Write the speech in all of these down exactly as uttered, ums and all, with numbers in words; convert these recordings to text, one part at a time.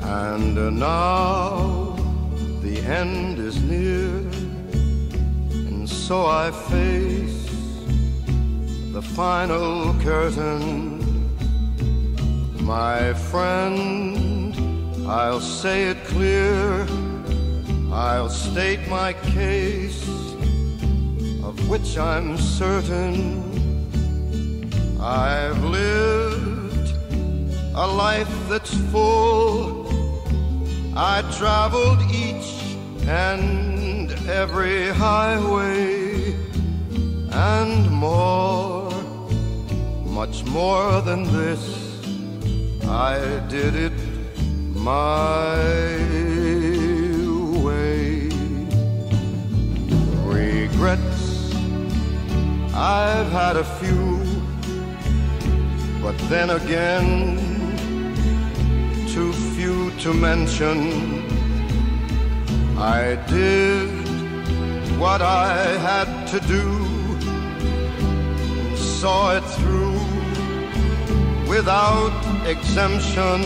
And now the end is near, and so I face the final curtain. My friend, I'll say it clear, I'll state my case, of which I'm certain. I've lived a life that's full. I traveled each and every highway, and more, much more than this, I did it my way. Regrets, I've had a few, but then again, too few to mention. I did what I had to do, saw it through without exemption.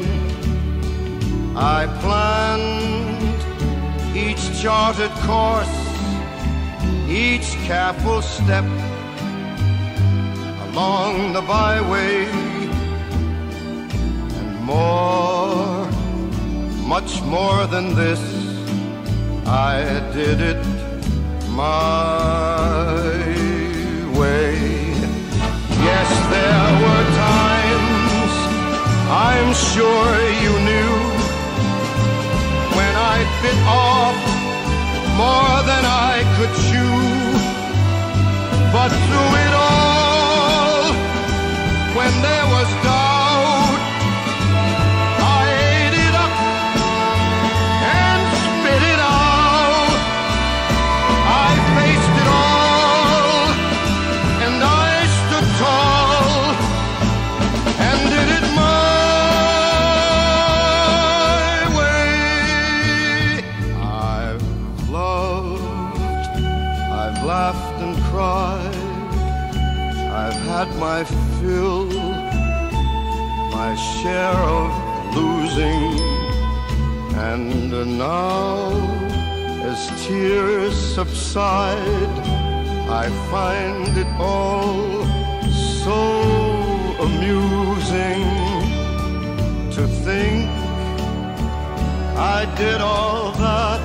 I planned each charted course, each careful step along the byway, and more, much more than this, I did it my way. Yes, there were times, I'm sure you knew, when I bit off more than I could chew. But through it all, when there was doubt, I ate it up and spit it out. I faced it all, and I stood tall, and did it my way. I've loved, I've laughed and cried, I've had my fill, my share of losing, and now, as tears subside, I find it all so amusing to think I did all that,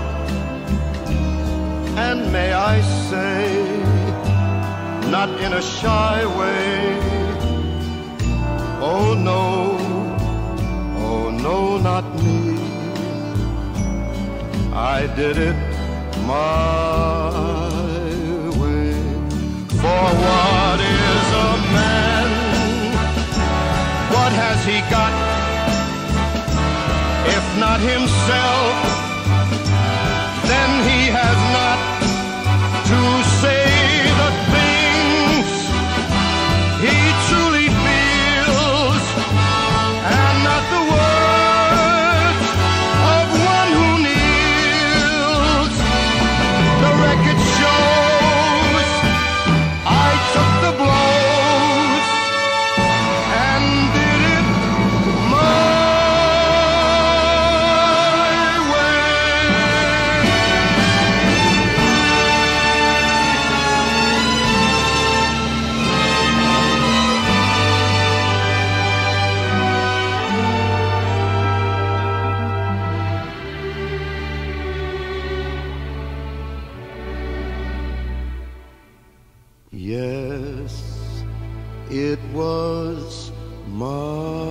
and may I say, not in a shy way. Oh no, oh no, not me. I did it my way. For what is a man? What has he got, if not himself? Then he has not to say the things he truly feels, and not the words of one who kneels. The record shows I took the blows and did it my Yes, it was my